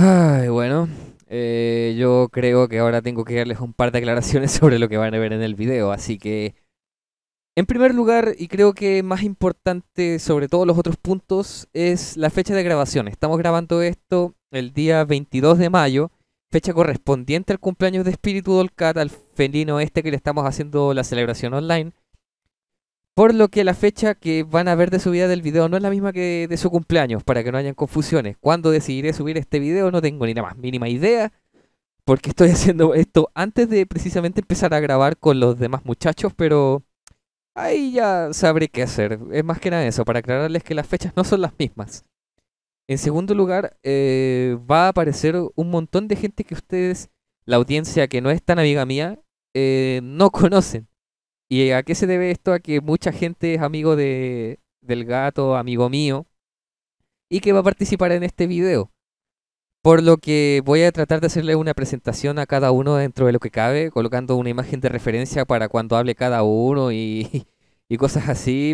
Ay, bueno, yo creo que ahora tengo que darles un par de aclaraciones sobre lo que van a ver en el video, así que, en primer lugar, y creo que más importante sobre todos los otros puntos, es la fecha de grabación. Estamos grabando esto el día 22 de mayo, fecha correspondiente al cumpleaños de Espíritu Dolcat, al felino este que le estamos haciendo la celebración online. Por lo que la fecha que van a ver de subida del video no es la misma que de su cumpleaños, para que no hayan confusiones. ¿Cuándo decidiré subir este video? No tengo ni la más mínima idea, porque estoy haciendo esto antes de precisamente empezar a grabar con los demás muchachos, pero ahí ya sabré qué hacer. Es más que nada eso, para aclararles que las fechas no son las mismas. En segundo lugar, va a aparecer un montón de gente que ustedes, la audiencia que no es tan amiga mía, no conocen. ¿Y a qué se debe esto? A que mucha gente es amigo del gato, amigo mío, y que va a participar en este video. Por lo que voy a tratar de hacerle una presentación a cada uno dentro de lo que cabe, colocando una imagen de referencia para cuando hable cada uno y cosas así,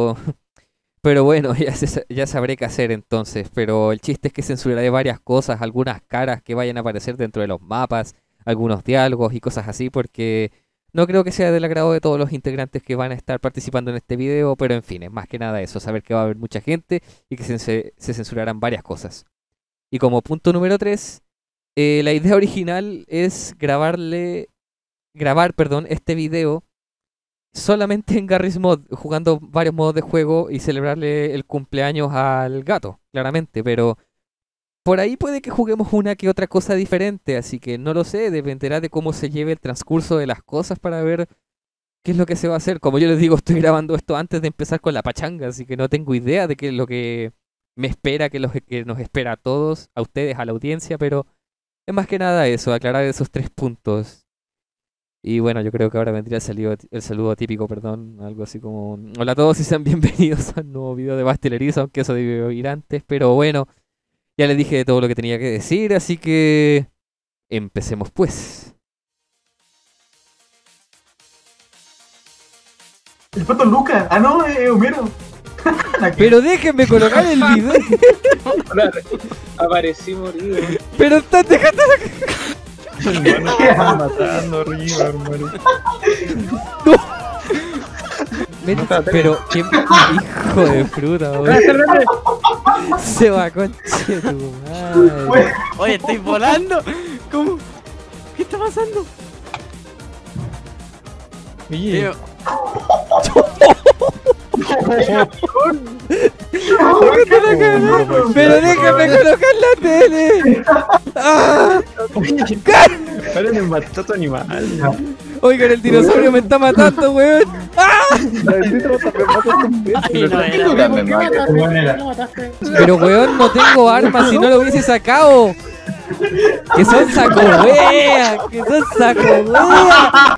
pero bueno, ya sabré qué hacer entonces. Pero el chiste es que censuraré varias cosas, algunas caras que vayan a aparecer dentro de los mapas, algunos diálogos y cosas así, porque no creo que sea del agrado de todos los integrantes que van a estar participando en este video, pero en fin, es más que nada eso, saber que va a haber mucha gente y que se censurarán varias cosas. Y como punto número 3, la idea original es grabar, perdón, este video solamente en Garry's Mod, jugando varios modos de juego y celebrarle el cumpleaños al gato, claramente, pero por ahí puede que juguemos una que otra cosa diferente, así que no lo sé, dependerá de cómo se lleve el transcurso de las cosas para ver qué es lo que se va a hacer. Como yo les digo, estoy grabando esto antes de empezar con la pachanga, así que no tengo idea de qué es lo que me espera, qué es lo que nos espera a todos, a ustedes, a la audiencia, pero es más que nada eso, aclarar esos tres puntos. Y bueno, yo creo que ahora vendría el saludo típico, perdón, algo así como: hola a todos y sean bienvenidos a un nuevo video de Basteleriza, aunque eso debió ir antes, pero bueno, ya les dije todo lo que tenía que decir, así que empecemos pues. El pato Lucas. Ah, no, Homero. Pero déjenme colocar el video. Aparecí morido. Pero estás dejando. Hermano, te están matando arriba, hermano. Pero qué hijo de fruta, weón. Se va, conche tu madre. Oye, estoy volando. ¿Cómo? ¿Qué está pasando? Oye, Pero déjame colocar la tele. ¡Ah! paren de matar a tu animal. Oigan, el dinosaurio me está matando, weón. ¡Ah! Ay, no era. Pero weón, no tengo armas, si no lo hubiese sacado. Que son saco wea, que son saco wea.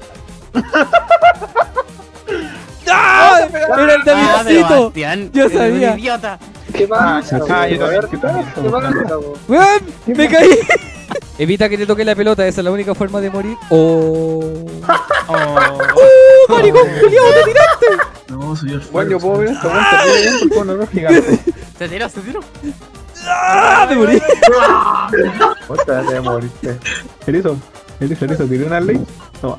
¡Ah! Era el Davidcito. Sebastián, Yo eres un sabía. idiota. ¿Qué pasa? Ah, yo también. ¿Qué pasa, po? ¡Weón! ¡Me caí! Evita que te toque la pelota, esa es la única forma de morir. ¡Oh! ¡Maricón, culiao, te tiraste! No, soy el Bueno, yo puedo ver esto, Con un gigante. Se tiró, se tiró. ¡Ah! ¡Me morí! Otra te moriste. Erizo, tiré una ley. Toma.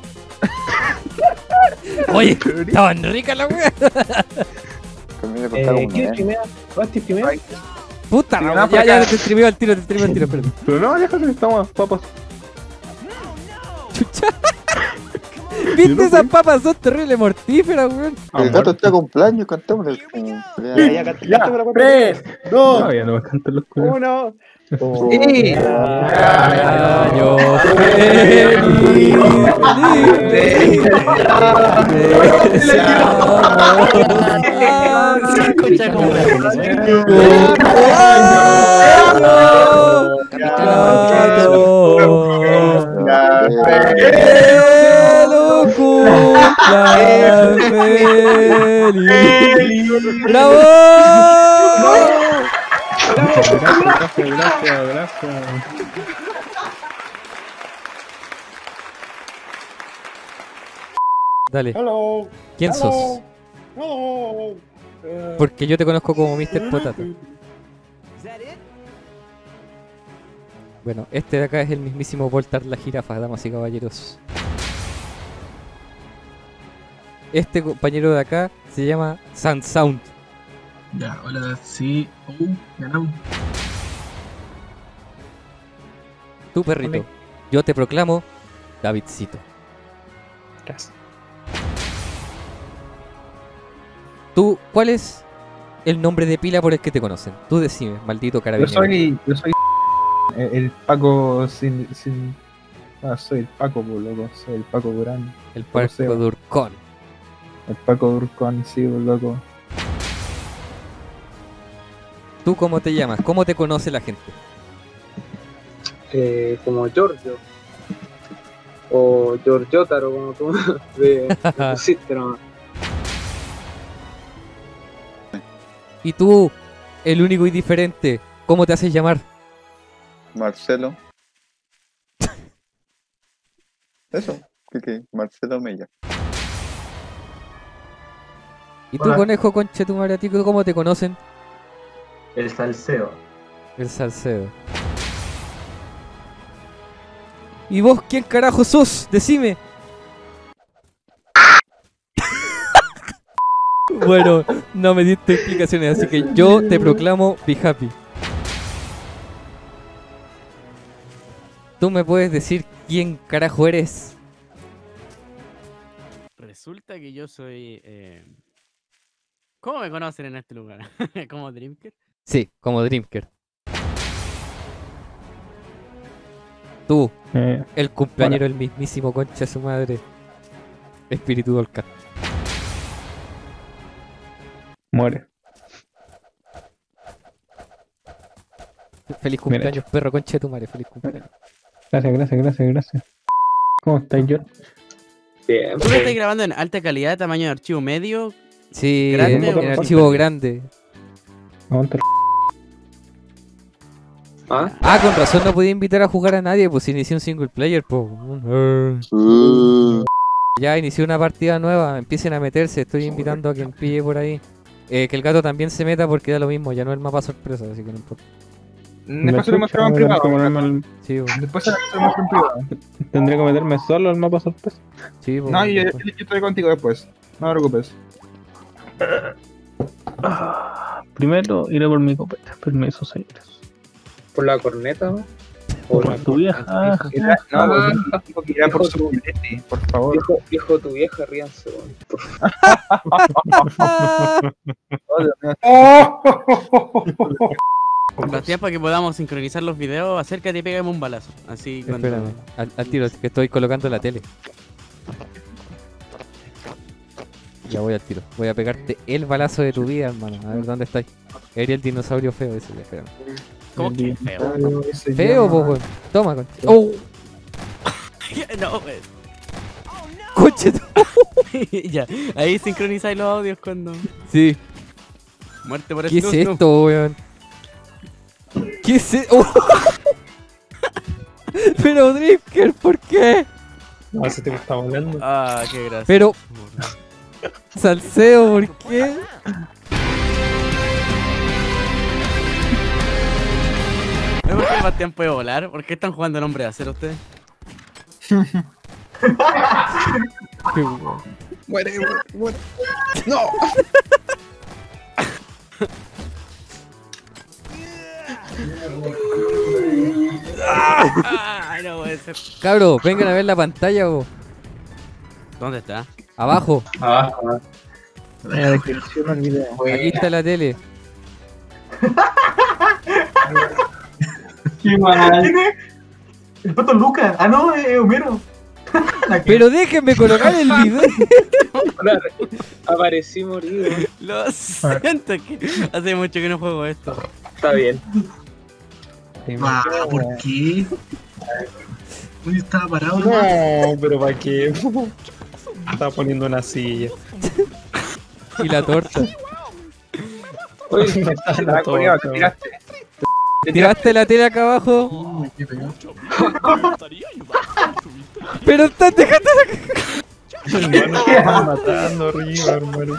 Oye, estaban ricas las weas. ¿Quién es primera? ¿Basti primero? Puta, ya te streameo al tiro, espérate. Pero no, déjate, estamos papas. Chucha. ¿Viste esas papas? Son terribles mortíferas, weón. El gato está de cumpleaños, cantémosle el cumpleaños. Ya, cantaste para la 3, 2, No, ya no me cantan los culos. uno. Sí. Año feliz, Se escucha como ¡Bravo! Gracias. Dale, Hello. ¿quién sos? Hello. Porque yo te conozco como Mr. Potato. Bueno, este de acá es el mismísimo Voltar la jirafa, damas y caballeros. Este compañero de acá se llama Sound. Ya, hola, sí. Ganamos. Tu perrito. Yo te proclamo Davidcito. Gracias. ¿Tú, cuál es el nombre de pila por el que te conocen? Tú decime, maldito carabinero. Yo soy el Paco sin... soy el Paco, por loco. Soy el Paco Durán. El Paco Seba. Durcón. El Paco Durcón, sí, por loco. ¿Tú cómo te llamas? ¿Cómo te conoce la gente? Como Giorgio. O Giorgiotaro, como tú me pusiste nomás. Y tú, el único y diferente, ¿cómo te haces llamar? Marcelo. Eso. ¿Qué? Marcelo Mella. ¿Y tú, Hola. conejo conche tu madre, a ti cómo te conocen? El salseo. El Salcedo. ¿Y vos quién carajo sos? Decime. Bueno, no me diste explicaciones, así que yo te proclamo Be Happy. ¿Tú me puedes decir quién carajo eres? Resulta que yo soy... ¿Cómo me conocen en este lugar? ¿Como Dreamker? Sí, como Dreamker. Tú, el cumpleañero del mismísimo concha de su madre. Espíritu Dolca. Muere. Feliz cumpleaños, perro concha de tu madre. Feliz cumpleaños. Gracias. ¿Cómo estás, yo? Bien, ¿Tú lo estás grabando en alta calidad, tamaño de archivo medio? Sí, ¿Grande en o archivo grande. Aguanta. ¿Ah? Ah, con razón no podía invitar a jugar a nadie, pues inicié un single player, pues. Ya inicié una partida nueva, empiecen a meterse, estoy invitando a quien pille por ahí. Que el gato también se meta porque da lo mismo, ya no es el mapa sorpresa, así que no importa. Después se lo mostramos en privado. Sí, pues, Después se lo mostramos en privado. ¿Tendré que meterme solo al mapa sorpresa? sí, pues, No, no yo importa. estoy contigo después. No te preocupes. Primero iré por mi copeta. Permiso, señores. ¿Por la corneta? ¿No? Por tu vieja. No, digo que irá por su billete, por favor. Viejo tu vieja, ríanse, weón. Bastián, para que podamos sincronizar los videos, acércate y pégame un balazo. Así cuando... Espérame, al tiro, que estoy colocando la tele. Ya voy al tiro. Voy a pegarte el balazo de tu vida, hermano. A ver, ¿dónde estáis? Era el dinosaurio feo ese, ya, espérame. ¿Cómo que feo? Feo, pues, weón. Toma, con... ¡Oh! No, pues. ¡Coche! Ya, ahí sincronizáis los audios cuando... Sí. Muerte por ¿Qué es snus, esto, weón? ¿Qué es esto? Pero Drifker, ¿por qué? No, ese tipo está volando. Ah, qué gracia. Pero, Salseo, ¿por qué? ¿No es porque Bastián puede volar? ¿Por qué están jugando el hombre de acero ustedes? Qué weón. Muere. No. Ah, no puede ser. Cabro, vengan a ver la pantalla, vos. ¿Dónde está? Abajo, Abajo. En la descripción del video. aquí está la tele. Qué mal. ¿Quién es? El pato Lucas. Ah, no, es Homero. Pero déjenme colocar el video. Aparecí morido. Lo siento, que hace mucho que no juego esto. Está bien. ¿Por qué? Hoy estaba parado. No, pero ¿para qué? Estaba poniendo una silla. Y la torta. Oye, No está la La coreana, te torta. tiraste. ¿Tiraste la tele acá abajo? Pero estás dejando Hermano, te están matando arriba, hermano.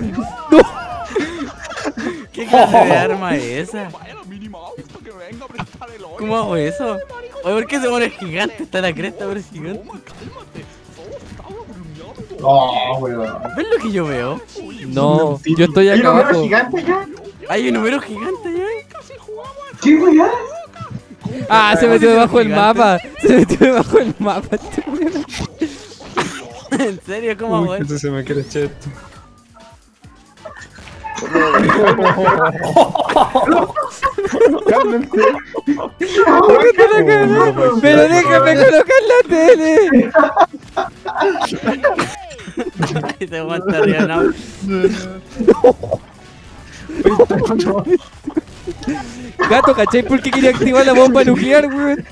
¿Qué clase de arma es esa? ¿Cómo hago eso? Oye, ¿por qué se pone gigante? Está la cresta, pero es gigante. Oh, weón. ¿Ves lo que yo veo? No, yo estoy ¿Hay acá un número abajo. gigante ya? Hay un número gigante ya. ¿Qué weón? Ah, se metió debajo del mapa. Se metió debajo del mapa. este weón. ¿En serio? ¿Cómo hago Uy, eso? que se me quiere cheto. Cálmense. Pero déjame colocar la tele. Y se aguanta arriba, ¿no? Gato, ¿cachai? ¿Por qué quería activar la bomba nuclear, weón?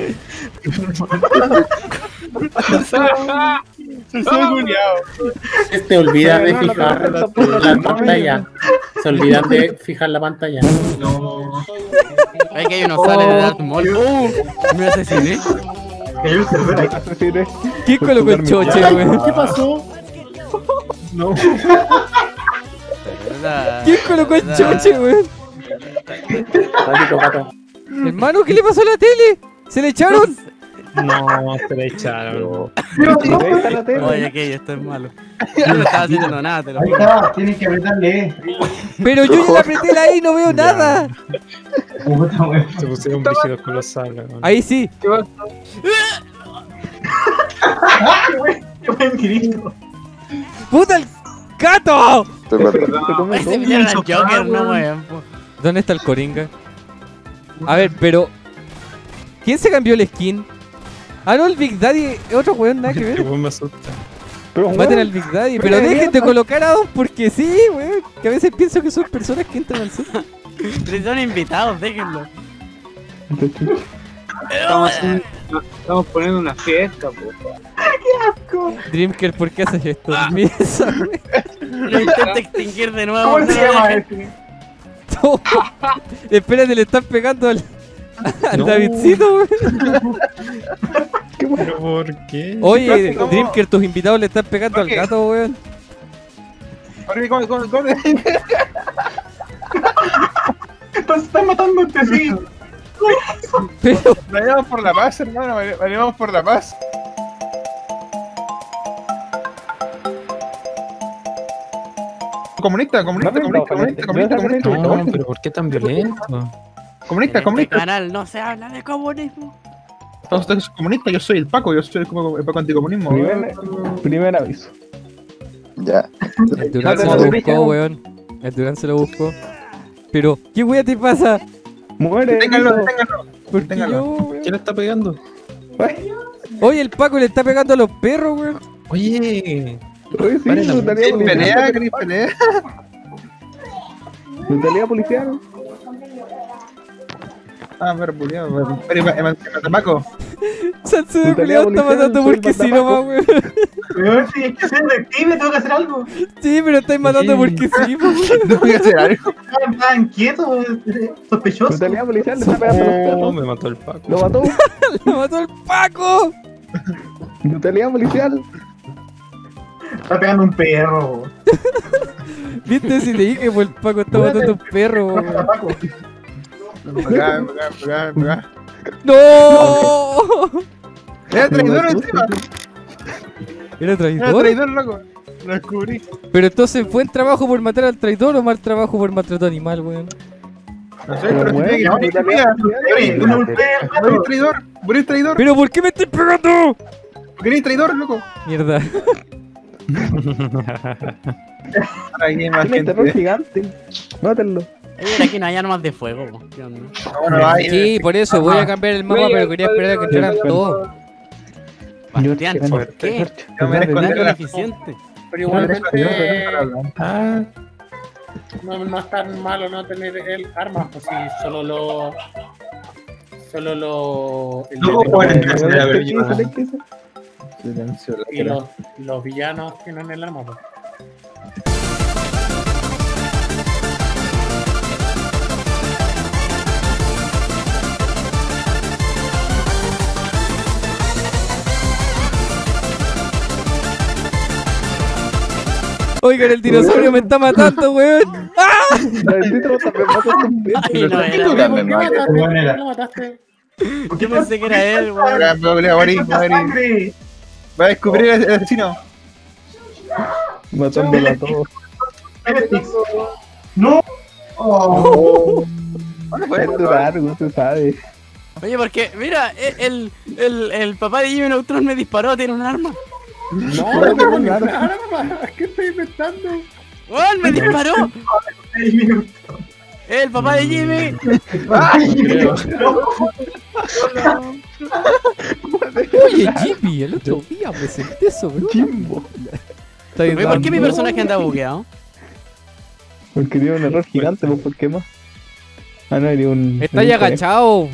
Te olvidas de fijar la pantalla. Se olvidan de fijar la pantalla. Hay que hay unos sales de Darth Maul. Me asesiné. Hay un server ahí. ¿Quién colocó el choche, weón? ¿Qué pasó? ¿Quién colocó el choche, weón? Maldito gato. Hermano, ¿qué le pasó a la tele? ¿Se le echaron? No, se le echaron. Oye, que esto es malo. Yo no estaba haciendo nada, te lo Ahí juro. está, tienes que apretarle. Pero yo ya la apreté la I y no veo nada. Puta, weón. Se pusieron brígidos con los sagas. Ahí sí. Qué weón, qué buen grito. ¡Puta el gato! Te perdí. Ay, se metieron al Joker, no, weón. po. ¿Dónde está el Coringa? A ver, pero... ¿Quién se cambió el skin? Ah, no, el Big Daddy es otro weón, nada que Qué ver. weón me asusta. Maten al Big Daddy, pero dejen de colocar a dos porque sí, weón. Que a veces pienso que son personas que entran al sur. Pero son invitados, déjenlo. Estamos poniendo una fiesta, po. Dreamker, ¿por qué haces esto? Mira esa weón. Lo intenta extinguir de nuevo. ¿Cómo se no, llama dejen. este? No. Espérate, le están pegando al No. Davidcito, weón. ¿Pero por qué? Oye, Dreamker, tus invitados le están pegando al gato, weón. Nos están matando entre sí. Pero, Vayamos por la paz, hermano. Vayamos por la paz. Comunista. No, pero ¿por qué tan violento? Comunista, En este canal no se habla de comunismo. Usted es comunista, yo soy el Paco, yo soy el Paco anticomunismo. Primer aviso. Ya. el Durán se lo buscó, weón. El Durán se lo buscó. Pero, ¿qué weá te pasa? Muere. Ténganlo. ¿Por qué Téngalo. yo, weón? ¿Quién le está pegando? Oye, el Paco le está pegando a los perros, weón. Oye, Oye, sí, Paren la brutalidad policial. ¿Queréis pelea? Brutalidad policial. Ah, pero buleado. Pero Paco. Salse de Brutalidad culiao está policial, matando soy porque sí Patapaco. nomás, weón. Weón, si es que soy detective, tengo que hacer algo. Sí, pero estáis matando porque sí, weón. No voy a hacer algo. Estaban quietos, sospechosos. Brutalidad policial le está pegando a los oh, perros. me mató el Paco. Lo mató. ¡Lo mató el Paco! Brutalidad policial. Está pegando un perro. ¿Viste? Si te dije, pues el Paco está matando a un perro, weón. Paco. Acá. ¡No! Era traidor encima. ¿Era Era traidor? traidor, loco. Lo descubrí. Pero entonces, ¿buen trabajo por matar al traidor o mal trabajo por maltrato animal, weón? No sé, pero Pero tiene que bueno, brutalidad Oye, no me golpees, Vos eres traidor. Vos eres traidor. ¿Pero por qué me estoy pegando? Porque eres traidor, loco. Mierda. Aquí hay más Tiene terror gente. gigante. Mátenlo. Oye, aquí no hay armas de fuego. po. ¿Qué onda? Bueno, hay. Sí, por eso voy a cambiar el mapa, pero quería esperar a que entraran todos. Bastián, ¿por qué? Yo me No es esconder la. eficiente. Pero igualmente Ah, no es tan malo no tener el armas, pues si solo lo. Luego pueden hacer la Silencio. y los villanos tienen el arma, pues. Oigan, el dinosaurio me está matando, weón. Bendito, también mataste un perro. Ay, no era. Tú ¿Por también, qué Mario. mataste? ¿Por Buena. qué lo mataste? Yo pensé que era él, weón. Ya, voy a morir, voy a morir. ¡Sangre! Va a descubrir el asesino. Matándolo a todos. Heretics. ¡No! Oh. Es largo, tú sabes. Oye, porque, mira, el papá de Jimmy Neutron me disparó, tiene un arma. No, no tengo ni arma. ¿Qué estoy inventando? ¡Weón, me disparó! El papá de Jimmy. Oye, Jimmy, el otro día me sentí eso, bro. Chimbo. Oye, ¿por qué mi personaje anda bugueado? Porque tiene un error gigante, pues, ¿por qué más? Ah, no, era un. Está ahí agachado.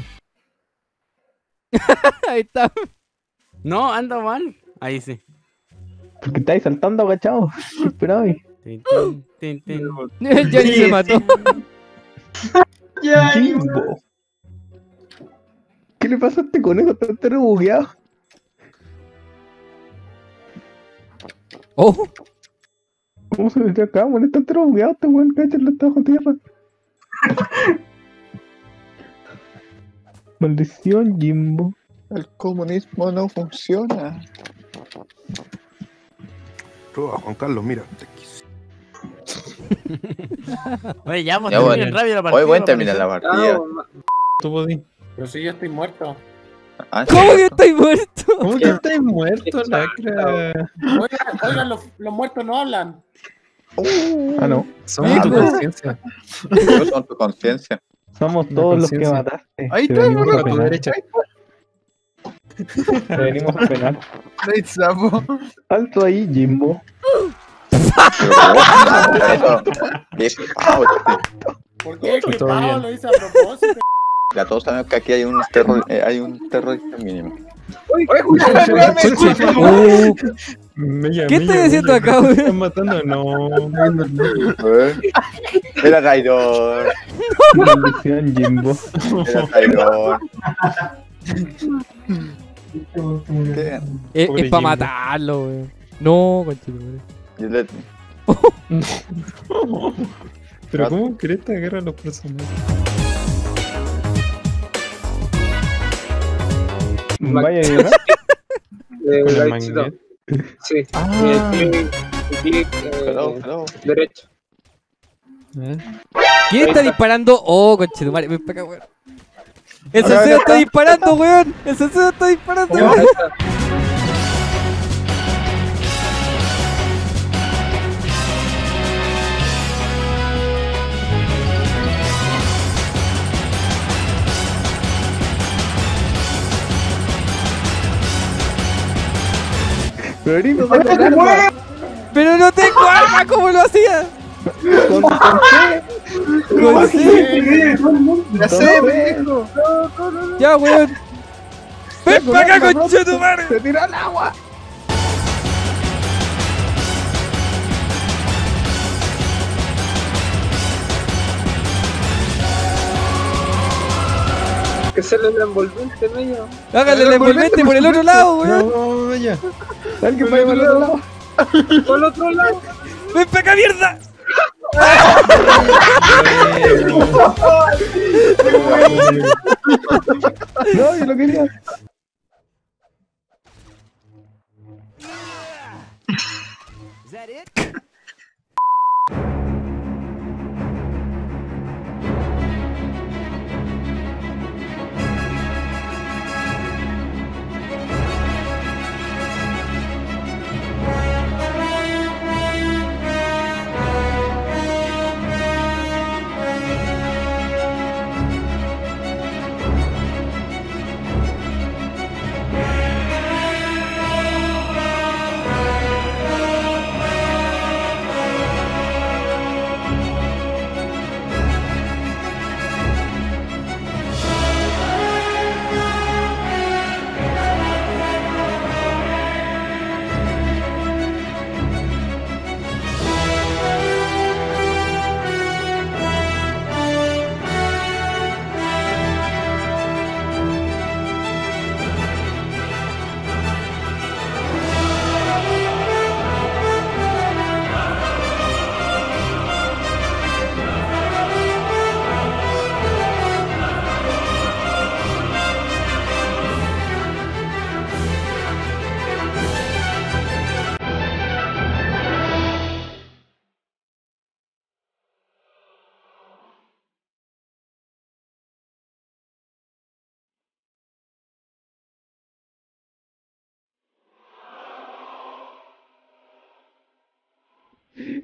Ahí está. No, anda mal. Ahí sí. Porque estáis saltando agachado. ¿Qué esperabais? Tin, tin, tin, tin. El Johnny se mató. Ya, Chimbo. ¿Qué le pasa a este conejo? Está rebugueado. Oh, ¿Cómo se metió acá? Bueno, está rebugueado este weón, cáchalo, está bajo tierra. Maldición, Jimbo. El comunismo no funciona. Roba, Juan Carlos, mira. Oye, ya, pues Ya, terminen bueno. rápido la partida. Hoy voy a para terminar la aparecer. partida. Tú podís. Pero si yo estoy muerto. Ah, ¿cómo que estáis muerto? ¿Cómo que estás muerto, lacra? Oigan, los muertos no hablan. Ah, no. Somos tu Viejo. conciencia. Yo son tu conciencia. Somos La todos los que conciencia. mataste. Ahí Te está, venimos A a tu penar. derecha. Te venimos a penar. ¡Ay, sapo! Alto ahí, Jimbo. ¡Qué pavo, este! ¿Por qué? ¿Qué Todo pavo bien. lo hice a propósito? Ya todos sabemos que aquí hay un terrorista mínimo. Oh, Mella, ¿Qué mella, estoy haciendo mella, acá, ¿me weón? están matando? No. Era traidor. Maldición, Jimbo. Era traidor. ¿Qué? Es Pobre para Jimbo. matarlo, weón. No, conchetumare. Yo le- Pero ¿cómo querés te agarrar a los personajes? Vaya, ¿no? Con la Right, magnet. sí. Ah. Clic, Hello, hello. derecho. ¿Quién está disparando? Oh, conchetumare, ven para acá, weón. El Senseo está disparando, weón. El Senseo está disparando, weón. Ahí está. Pero ahorita saca el arma. Pero no tengo arma, ¿cómo lo hacía? ¿Con qué? Con C. ¡Ya sé, pendejo! Ya, weón. Ven para acá, conchetumare. ¡Se tiró al agua! Que sale el envolvente en ella. Hágale el envolvente por el otro lado, weón. No, ya. Alguien vaya para el otro lado. Por el otro lado. Ven para acá, mierda. No, yo lo quería.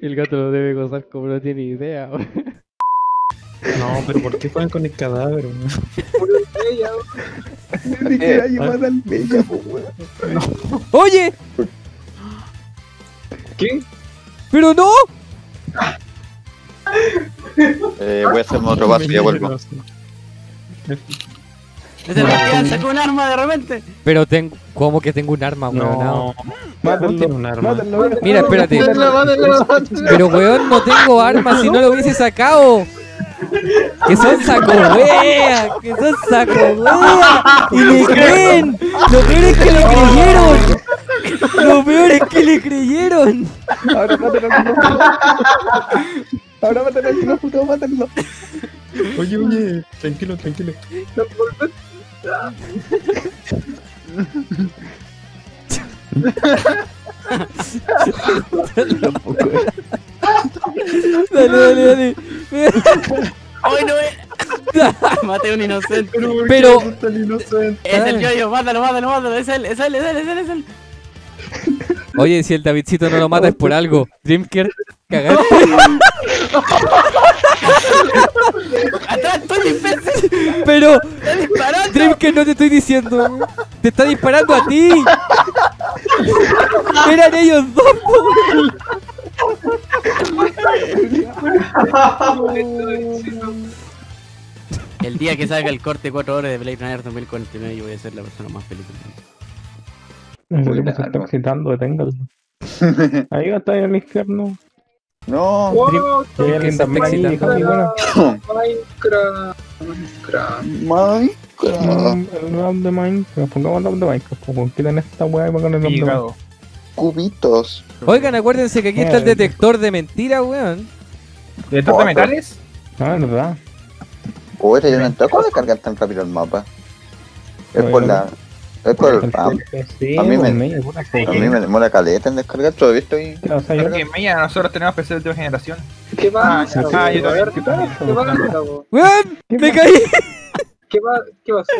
El gato lo debe gozar como no tiene idea. No, pero ¿por qué juegan con el cadáver, weón? Ni que nadie mata al Bella, po, weón. ¡Oye! ¿Qué? ¡Pero no! Voy a hacerme otro vaso y ya vuelvo. Sebastián sacó un arma de repente. Pero tengo... ¿Cómo que tengo un arma, weón? No, Mátenlo, tiene un arma. mátenlo. Mira, espérate. Pero weón, no tengo armas si no lo hubiese sacado. Que son saco wea, que son saco wea. Y le creen. Lo peor es que le creyeron. Lo peor es que le creyeron. Ahora mátenlo. Ahora mátenlo, puto, mátenlo. Oye, tranquilo. Dale. ¡Ay, no es! Maté a un inocente. Pero... Es el Yoyo, mátalo. Es él. Oye, si el Davidcito no lo mata es por algo. Dreamker, cagaste. ¡Atrás, estoy imbécil! Pero... ¡Está disparando! Dreamker, no te estoy diciendo. Te está disparando a ti. Eran ellos dos, po. El día que salga el corte 4 horas de Blade Runner 2049 yo voy a ser la persona más feliz del mundo. Ese tipo se está excitando, deténgalo. Ahí va, está ahí al infierno. No, Wow, Hay alguien está también ahí, excitando. amigo. Minecraft. El round de Minecraft. Pongamos el round de Minecraft. Como quitan esta weá y pongan el round de Minecraft. cubitos. Oigan, acuérdense que aquí está el detector de mentiras, weón. ¿Detector de metales? Ah, es verdad. Oye, yo no entiendo cómo descargar tan rápido el mapa. Es por la... Es por el RAM. Sí, A mí me- pues, media, pura A mí me demora caleta en descargar, todavía estoy... O sea, yo Porque Maya, nosotros tenemos PC de última generación. ¿Qué pasa? yo también. ¿Qué pasa, po? ¡Weón! ¡Me caí! ¿Qué pasó?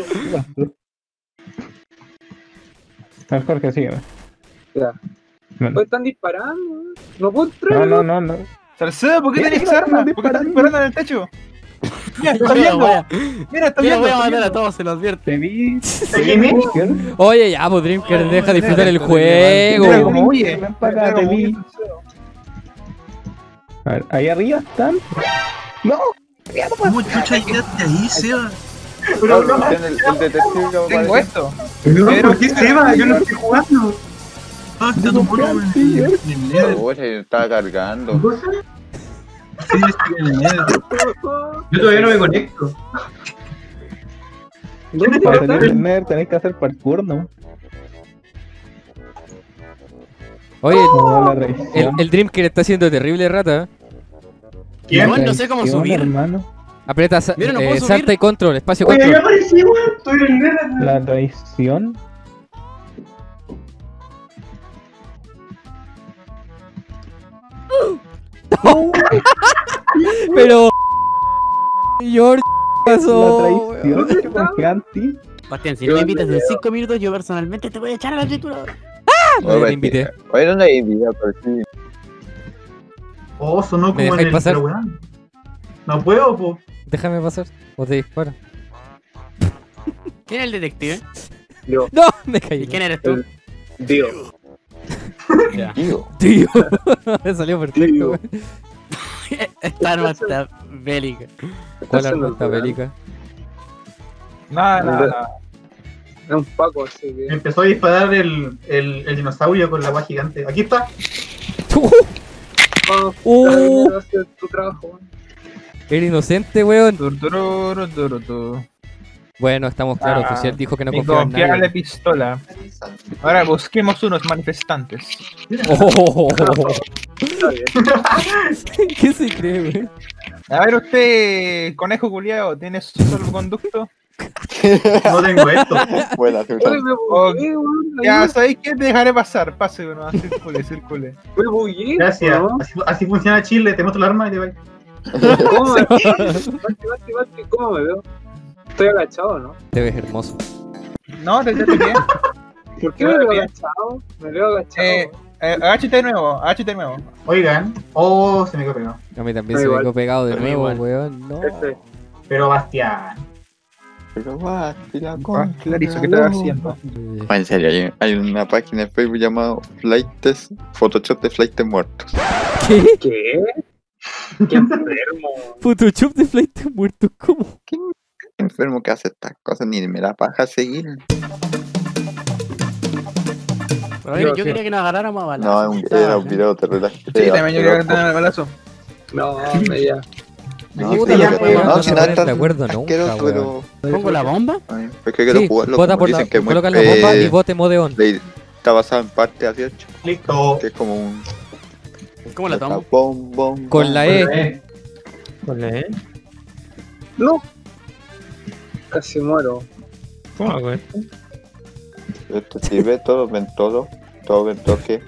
A ver, Jorge, sígueme. Ya. No, Pues están disparando. No puedo entrar. no. Salcedo, ¿por qué tenés arma? ¿Por qué estás disparando en el techo? Mira, está viendo. Mira, está Mira, viendo. voy a está matar a viendo. todos, se lo advierto. Te vi. Oye, ya, pues Dreamker, deja disfrutar el Mira juego. cómo huye. Ven para acá, Mira te cómo vi. huye Salcedo. A ver, ahí arriba están. No. ¿Cómo chucha quedaste ahí, Seba? No, no, el detective que Tengo aparece. esto. Pero, ¿por qué Seba? Yo no estoy jugando. Ah, está tu mono en el Nether. Oye, estaba cargando. Sí, estoy en el Nether. Yo todavía no me conecto. Para salir del Nether tenés que hacer parkour, ¿no? Oye, No, la traición. el Dreamker está haciendo terrible rata. ¿Quién? Igual no sé cómo Traición, subir. hermano. Aprieta Mira, no puedo subir. salta y control, espacio Oye, ahí control. aparecí, weón. Estoy en el Nether. La traición. Pero... George, La pasó. traición. Yo confié en ti. Bastián, si no me invitas en 5 minutos, yo personalmente te voy a echar a la trituradora. No te invité. Oye, ¿dónde hay vida? Por sí. Oh, sonó ¿Me como en dejáis el... pasar? pero, weón. No puedo, po. Déjame pasar. O te disparo. ¿Quién es el detective? Yo, No, me caí. ¿Y quién eres tú? Dio. Ya. Tío. Tío. Me salió perfecto, Tío. weón. Esta arma está bélica. ¿Cuál arma está bélica? Nada. Es un Paco, así que. Empezó a disparar el dinosaurio con la agua gigante. Aquí está. Vamos, Uh. a hacer tu trabajo, weón. Era inocente, weón. Turtururu. Bueno, estamos claros. Ah, Oficial dijo que no Mi confiaba en confiable nadie. pistola. Ahora busquemos unos manifestantes. Oh, Está bien. ¿qué se cree, weón? A ver usted, conejo culiao, ¿tiene salvoconducto? No tengo esto. Buena, Oye, Sultán. me bugué, weón. Ya, ¿sabéis qué? Te dejaré pasar. Pase, bueno, circule. Me bugué. Gracias. ¿no? Así funciona Chile. Te muestro el arma y te vas. ¿Cómo me Mate, ¿cómo me veo? Estoy agachado, ¿no? Te ves hermoso. No, te bien. ¿Por qué me veo agachado? Me veo agachado. Agáchate de nuevo, agáchate de nuevo. Oigan, oh, se me quedó pegado. A mí también Da se me igual. quedó pegado de A mí nuevo, igual. weón. No. Pero Bastián. Pero Basti, la Clarizo, ¿qué estás haciendo? En serio, hay una página de Facebook llamada Flightes, Photoshop de Flightes muertos. ¿Qué? ¿Qué? Qué enfermo. Photoshop de flight muertos, ¿cómo? ¿Qué enfermo que hace estas cosas? Ni me da paja seguir. Pero mira, yo quería que nos agarráramos a balas. No, era un video de relax. Sí, también yo quería ganar el balazo. No, me ya. No, Puta, sí, no no, podemos no, si poner nada de tan acuerdo nunca, asqueroso, weón. pero... ¿Pongo la bomba? Ay, es que quiero Sí, jugarlo, vota como por la, dicen que coloca la bomba y vote modeón. está basado en parte así hecho, Listo. que es como un... ¿Cómo la tomo? Bom, bom, Con bom. la E. Con la E. No. Casi muero. ¿Cómo hago esto? Esto sí, ve todo, ven todo que...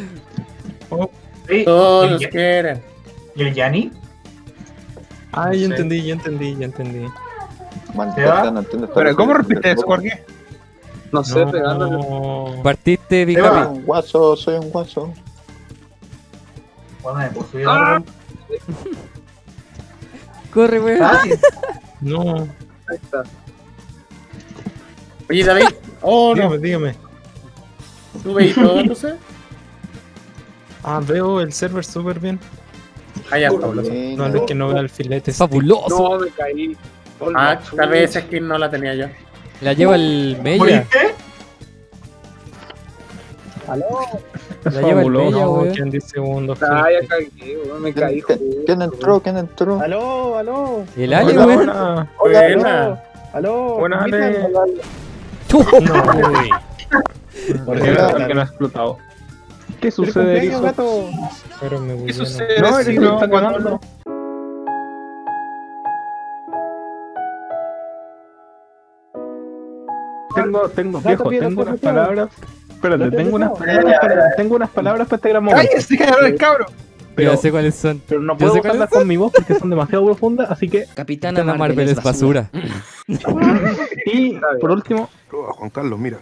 Sí, Todos ¿y quieren. el Yanni? Ah, ya Sí. entendí, ya entendí, ya entendí. Maldita sea, no entiendo esta Pero, ¿cómo referencia rompiste eso? ¿Por qué? No sé, pegándole. No. Partiste, Te va. Vicapi. Soy un guaso, soy un guaso. Bueno, me puedo subir Ah. a Corre, weón. No. Ahí está. Oye, David. Oh, no. Dígame. ¿Tú veis todo entonces? Ah, veo el server súper bien. Ah, ya, fabuloso. No, es que no veo el filete. Es fabuloso. No, me caí. Ah, tal vez esa skin no la tenía yo. La lleva el Mella. ¿Moriste? Es La lleva el fabuloso. Mella, weón. Quedan 10 segundos. Ah, ya caí, weón, me caí. ¿Quién entró? ¿Quién entró? Aló, aló. El Ale, Hola, weón. hola. Buena. Aló. Buena, Ale. invítame. No, porque no ha explotado. ¿Qué ¡Feliz sucede, cumpleaños, Erizo? gato! Pero me ¿Qué bugueó, sucede? No, si Erizo no, está cuando- ganando. Tengo, viejo, pide tengo unas autorización. palabras. Espérate, Date tengo unas autorización. palabras para, tengo unas palabras para este gran momento. ¡Cállese, cabrón, el cabro! Pero sé cuáles son. Pero no Yo puedo sé cuáles usarlas son. con mi voz porque son demasiado profundas, así que... Capitana Marvel es basura. Y por último... Prueba, Juan Carlos, mira.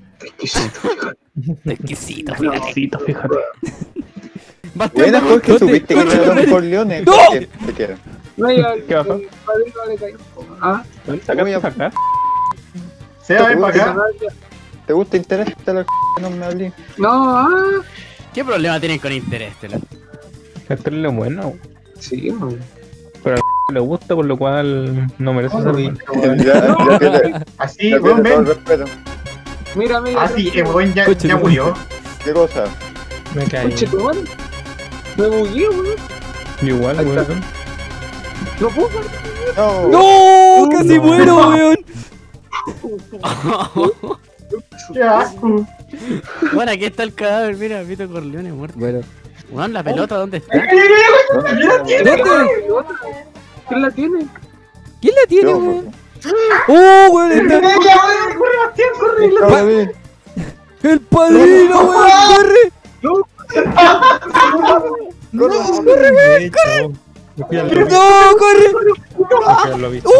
Exquisito, Necesito, fíjate. Buena, Jorge, subiste que te Don Corleone. ¡No! ¿Qué te queda? No, ya, ¿Qué pasó? el padrino le cayó. Ah, ¿Sacaste acá? Se va a ver para acá. ¿Te gusta interés? No me hablé. no, ah. ¿Qué problema tienen con interés, Tela? Este es bueno, Sí, weón. pero a le gusta, por lo cual no merece ser bueno. Ya tiene Así, ya weón, tiene todo el ven. respeto. Mira, mira. Así, el weón ya Coche, murió. ¿Qué cosa? Me caí. Conche tu madre. Me bugué, weón. Igual, Ahí está. weón. No puedo. No. ¡No! ¡Casi muero, weón! Qué asco. Bueno, aquí está el cadáver, mira, Vito Corleone muerto. Bueno. Weón, la pelota, ¿dónde está? ¿Dónde? ¿Quién la tiene? ¿Quién la tiene, Yo, weón? ¡Oh, weón! Está... Corre, Bastián, corre. David. ¡El padrino, weón! ¡Corre! ¡Corre, weón! ¡Corre! Me fui al lobby. ¡No, corre! Me fui al lobby.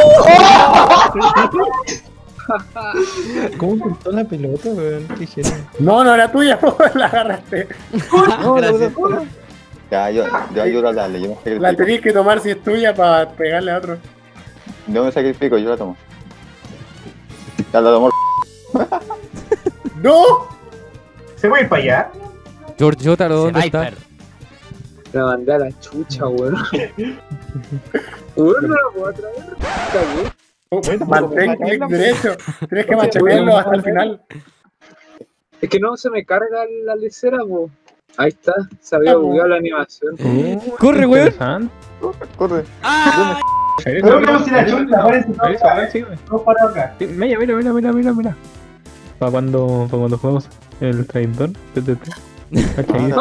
¿Cómo soltó la pelota, weón? ¿Qué hicieron? No, no era tuya, la agarraste. Gracias. Ya, yo ayudo a darle, yo me La sacrifico. tenías que tomar si es tuya para pegarle a otro. Yo me sacrifico, yo la tomo. Ya la tomo. ¡No! ¿Se puede ir para allá? George Jotaro, ¿dónde está? Viper. La mandé a la chucha, weón. Weón, no la puedo traer. Cagué. Mantén clic derecho. Tienes que mantenerlo hasta el final. Es que no se me carga la lecera, po. Ahí está, se había bugueado la animación. ¡Corre, weón! Interesante. Corre. ¡Ah! Pero si la chunta aparece No para acá. Mira. Para cuando jugamos el traidor, TTT. ¿Cachai?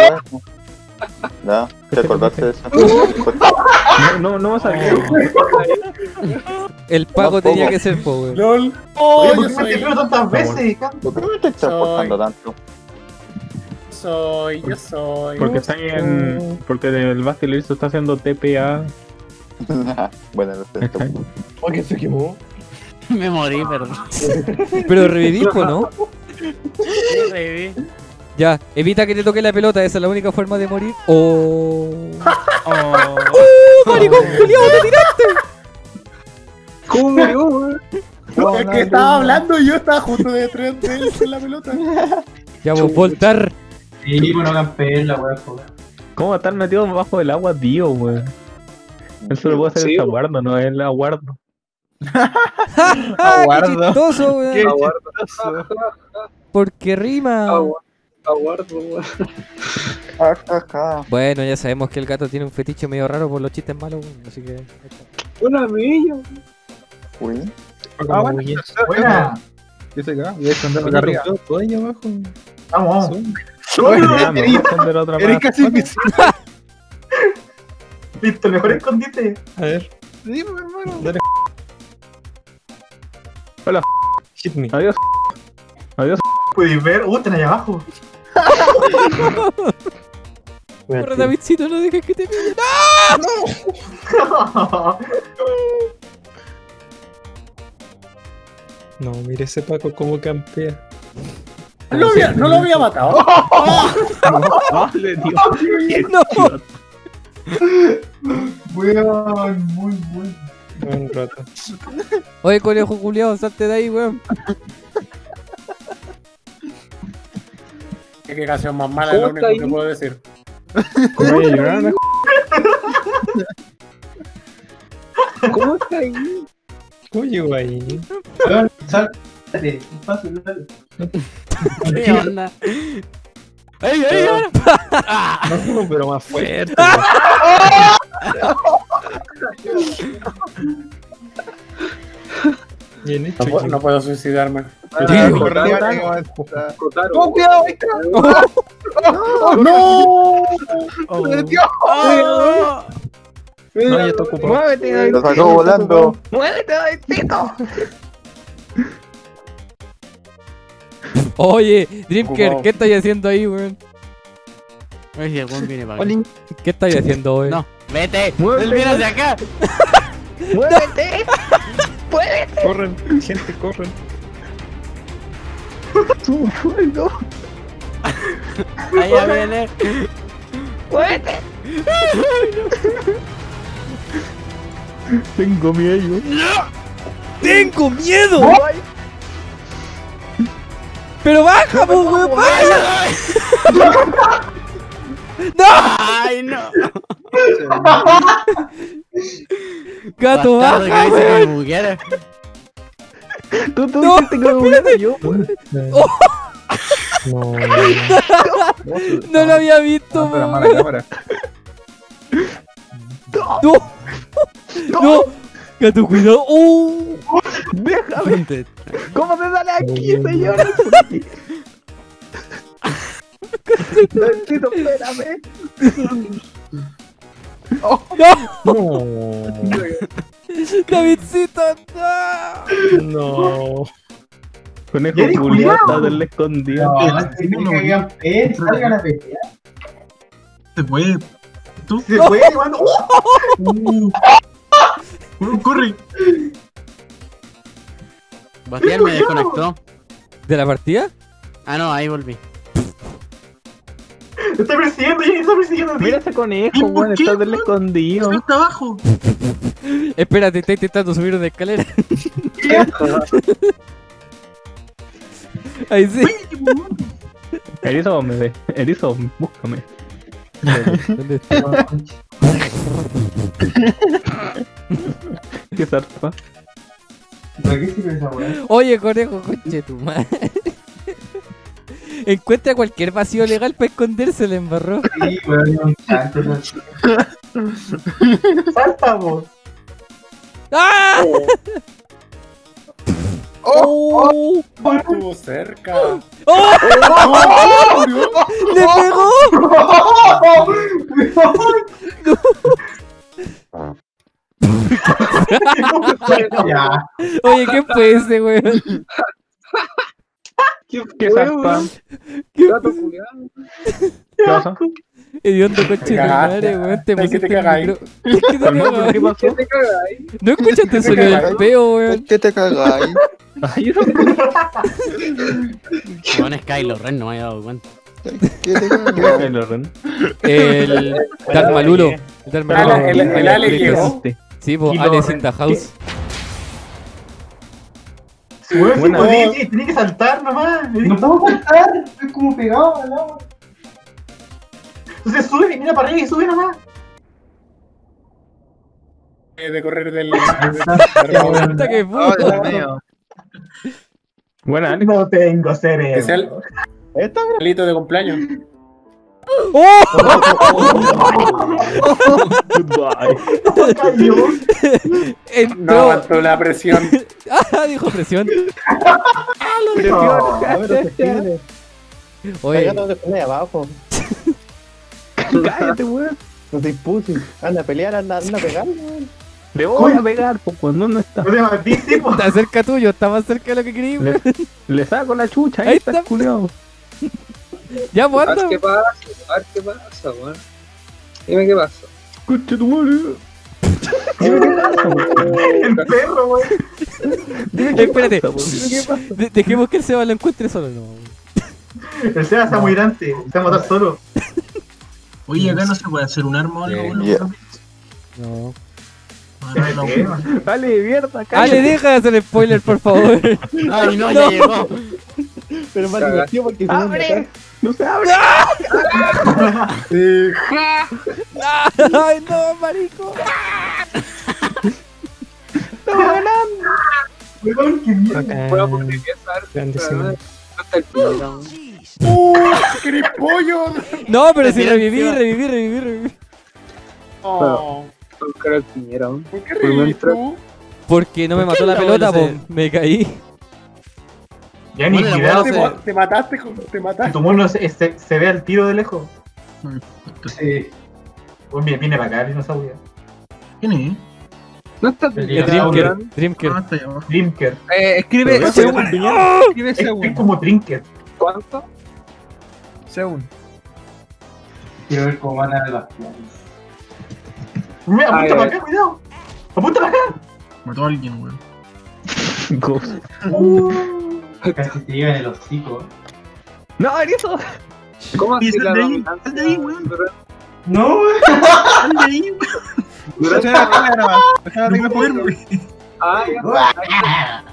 Ya, ¿te acordaste de eso? No vas a ver. El pago Tampoco. tenía que ser, po, weón. ¡Lol! Oye, ¡Oh, ¿por yo qué me te soy! creo tantas veces? ¿Por qué me te estás portando tanto? Yo soy. Porque están en. Porque el Basti lo hizo, está haciendo TPA. Bueno, lo siento. Oye, se quemó. Me morí, perdón. Pero reviví, po, ¿no? Reviví. Ya, evita que te toque la pelota, esa es la única forma de morir. ¡Oh! ¡Maricón, culiao, te tiraste! ¿Cómo murió, weón? Es que estaba hablando y yo estaba justo detrás de él con la pelota. Ya vos, voltar. Sí, bueno, campeón, la weá, joder. ¿Cómo va a estar metido bajo el agua, Dio, weón? Él solo puede hacer Sí, el aguardo, no el aguardo. ¡Qué chistoso, weón! Aguardo, Porque rima. aguardo, weón. Bueno, ya sabemos que el gato tiene un fetiche medio raro por los chistes malos, weón. Así que. Una milla. Uy. Bueno. Buena. ¿Qué se caga? Voy a esconder acá arriba. Todo ahí abajo. Vamos. Ya, me voy a esconder otra Eres parte. casi invisible. Listo, el mejor escondite. A ver. Sí, pues, hermano. Dale. Hola. Hit me. Adiós. Adiós. Puedes ver. Están allá abajo. Corre, Davidcito, no dejes que te pillen. No, mire ese Paco cómo campea. No lo había matado. Le dio. ¡No! Weón, muy bueno. Un rato. Oye, conejo culiao, salte de ahí, weón. Qué canción más mala es lo único que puedo decir. ¿Cómo voy a llorar? Mejor. ¿Cómo está ahí? ¿Cómo llegó ahí? Weón, sáltate. Fácil, dale. ¿Qué onda? ¡Ey, ey, ahora! No, pero más fuerte. Bien hecho. No puedo suicidarme. ¡Oh, cuidado! ¡No! No, ya está ocupado. Muévete, Lo sacó volando. Muévete, Davidcito. Oye, Dreamker, ¿qué estáis haciendo ahí, weón? Oye, si el weón viene para acá. ¿Qué estáis haciendo hoy? No, vete. Muévete. Él viene hacia acá. Muévete. Corren, gente, corren. Allá viene. Tengo miedo. ¡Tengo miedo! ¡Pero baja, po, weón! ¡Baja! ¡No! ¡Ay, no! ¡Gato, Bastardo, baja, que dice que weón! me bugueara. Tú No, dijiste que me espérate. yo. No. No lo había visto, Pero weón. mala cámara. ¡No! ¡No! ¡Gato, cuidado! ¡Oh! Déjame. ¿Cómo se sale aquí, señor? Davidcito, espérame. ¡No! ¡Davidcito, no! No. Conejo ¿Ya eres culiao, culiao? está del escondido. Salgan a pelear. Se puede. ¿Tú? Se puede, mano. Corre. Bastián me desconectó. ¿De la partida? Ah, no, ahí volví. Te está persiguiendo, Jenny está persiguiendo a ti. Mira ese conejo, ¿Y por weón, qué, está del weón? escondido. Está abajo. Espérate, está intentando subir una escalera. Ahí sí. Erizo, me ve. Erizo, búscame. ¿Dónde está? ¿Qué zarpa? ¿Para qué sirve esa weá? Oye, conejo, conche tu madre. Encuentra cualquier vacío legal para esconderse, le embarró. Sí, weón, un chancho. Salta, vos. ¡Ah! ¡Oh! Estuvo cerca. ¡Oh! ¡Le pegó! Ya. Oye, ¿qué fue ese, weón? ¿Qué zarpa? ¿Qué Gato fue? culiado. ¿Qué pasa? Hediondo, conche tu madre, weón. Te Ay, que pusiste te el cagáis. micro. ¿Qué te Calmado, cagáis? ¿qué pasó? ¿Qué te cagáis? ¿No escuchaste el sonido del peo, weón? ¿Qué te cagáis? Ay, eso. Con Skylo Ren no me había dado cuenta. Kylo Ren. El Darth Malulo. El Darth Malulo. El Ale llegó. Sí, pues Kylo Alex Ren. in the house. Weón, si Buena. podía, tenía que saltar nomás. No puedo saltar, estoy como pegado al agua. Entonces sube, mira para arriba y sube nomás. De correr del. Puta que puta. Buena, Alex. No tengo cerebro. Es el palito de cumpleaños. Goodbye. Cayó. No Entró. aguantó la presión. Ah, dijo presión. Oye, no te pones abajo. Cállate, weón. No te impuse. Anda a pelear, anda a pegar, weón. Le voy a pegar, pues cuando no está. No te matís, tipo. está cerca tuyo, está más cerca de lo que querí. Le saco la chucha, Ahí ahí está está. el culiao. Ya, pues A ver anda. qué pasa, a ver qué pasa, weón. Dime qué pasa. Concha tu madre. El perro, weón. Espérate. ¿Qué pasa? Dejemos que el Seba lo encuentre solo, no. El Seba está muy grande. Se va a matar solo. Oye, acá no se puede hacer un arma o algo. ¿No? Yeah. No. Dale, mierda, Ale, cállate. deja de hacer spoiler, por favor. Ay, no, ya llegó. Pero más divertido porque se van a matar. No se abre. Ay, no, marico. Weón, qué mierda. Bueno, porque quería saber. Grandísimo. Hasta el final. ¡Querés pollo! No, pero si Te reviví. Oh, Con cara de piñera, weón. ¿por qué reviví tú? Porque no me mató la pelota, po. Me caí. Ya ni Bueno, cuidado. bueno, Te mataste, te mataste. Tu mono se ve al tiro de lejos. Sí. Uy, viene para acá el dinosaurio. ¿Quién es? No está El piñera, weón. Drinker. Ah, está allá abajo. Drinker. Escribe Pero según. Escribe Es según. como Drinker. ¿Cuánto? Según. Quiero ver cómo van a las plantas. Mira, apunta Ay, para ay. acá, cuidado. Apunta para acá. Mató a alguien, weón. Casi te llevan el hocico. No, eso. ¿Cómo así Sí, la sal de ahí, dominancia? sal de ahí, weón. No, weón. Sal de ahí, weón. Deja la regla nomás. Deja la No regla puedo por moverme. Ah, ya.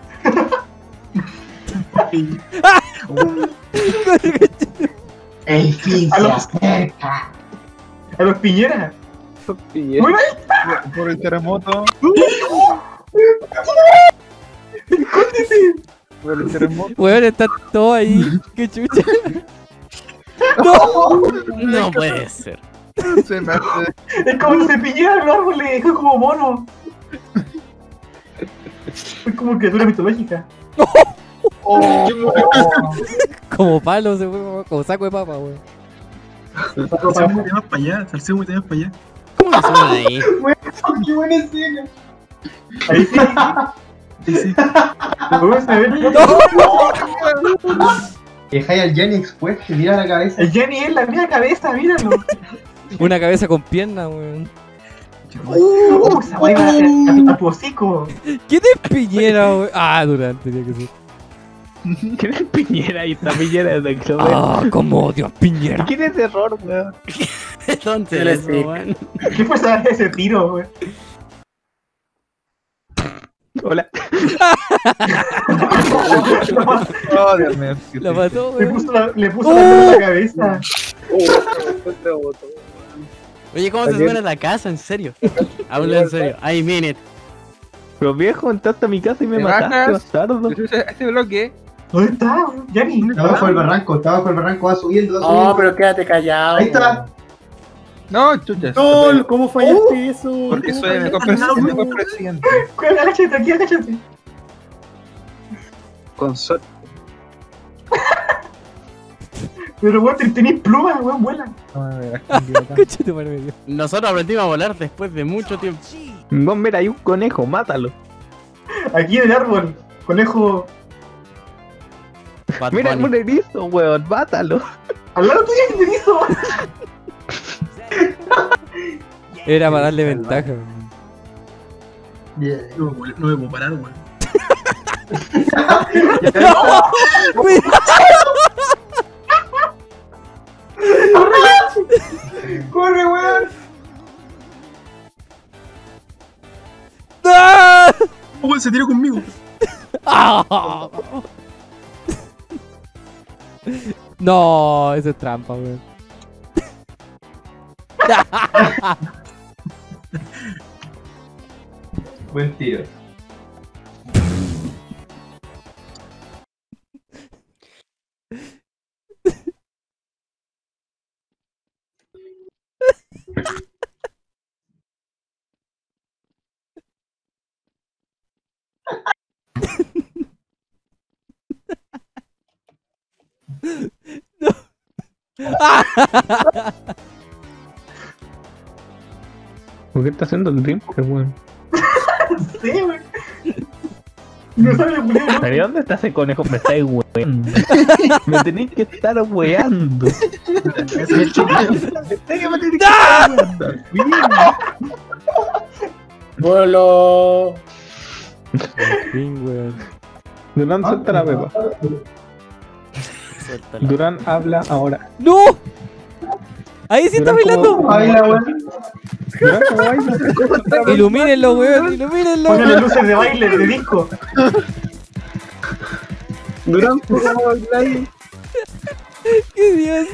El fin A se los- acerca. A los piñeras. Piñera. Muy mal. por el terremoto. Por el terremoto. Weón, está todo ahí. Qué chucha. No puede ser. Se me hace. Es como si piñera en los árboles. Es como mono. Es como criatura mitológica. Como palo, se fue, como saco de papa, weón. Salseo te vas para allá. Salseo te vas para allá. ¿Cómo lo suben ahí? Qué buena escena. Ahí sí. Sí, sí. Weón, se ve. Dejáis al Jenny expuesto, te tira la cabeza. El Jenny es la mía cabeza, míralo. Una cabeza con pierna, weón. Se va a tu hocico. ¿Quién es Piñera, weón? Ah, Durante, tenía que ser. ¿Quién es Piñera? Ahí está Piñera de Clover. Ah, como odio a Piñera. ¿Quién es error, weón? Entonces, eso, weón. ¿Qué fue ese tiro, weón? Hola. Oh, Dios mío. La mató, Le weón. puso la mano en la cabeza. Oye, ¿cómo se suena la casa? En serio. Habla en serio. I mean it. Pero viejo, entraste a mi casa y me ¿Te mataste, bajas? bastardo. Este bloque. ¿Dónde está, Jenny? Está bajo el barranco, va subiendo, No, pero quédate callado. Ahí está. No, chuchas. No, ¿cómo fallaste eso? Porque soy el mejor presidente. Agáchate aquí, agáchate. Con suerte. Pero weón, tenés plumas, weón, vuela. Coche tu madre medio. Nosotros aprendimos a volar después de mucho tiempo. Vos, mira, hay un conejo, mátalo. Aquí en el árbol, conejo. Bad Mira, hay Bunny. un erizo, weón, mátalo. Al lado tuyo hay un erizo. Era para darle ventaja, weón. No me puedo parar, weón. se tiró conmigo. No, eso es trampa, weón. Buen tiro. ¿Por qué está haciendo el Dream? Qué weón. Sí, güey. No sabe poner. ¿Pero dónde está ese conejo? Me estáis weando. Me tenéis que estar weando. ¡Vuelo! Fin, weón. Durán, suelta la pepa. Suéltala. Durán habla ahora. ¡No! ¡Ahí sí está Durán, bailando! ¿cómo- Baila, weón. Durán, ¿cómo baila? Ilumínenlo, weón, ilumínenlo. Póngale luces de baile, de disco. Durán, ¿cómo bailáis? ¡Qué Dios!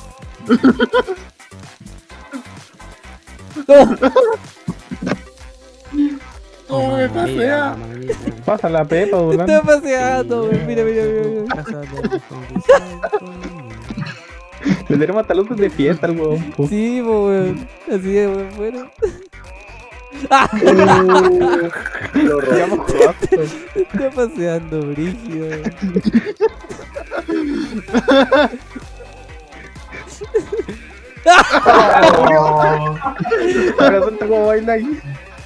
¡No! ¡Oh, me pasea! Pasa la pepa, Durán. Está paseando, weón. Mira, mira, mira. Le tenemos hasta luces de fiesta al huevón. po. Sí, po, weón. Así es, weón. Bueno. Lo robamos. Está paseando, brígido. Ahora suelta cómo baila ahí.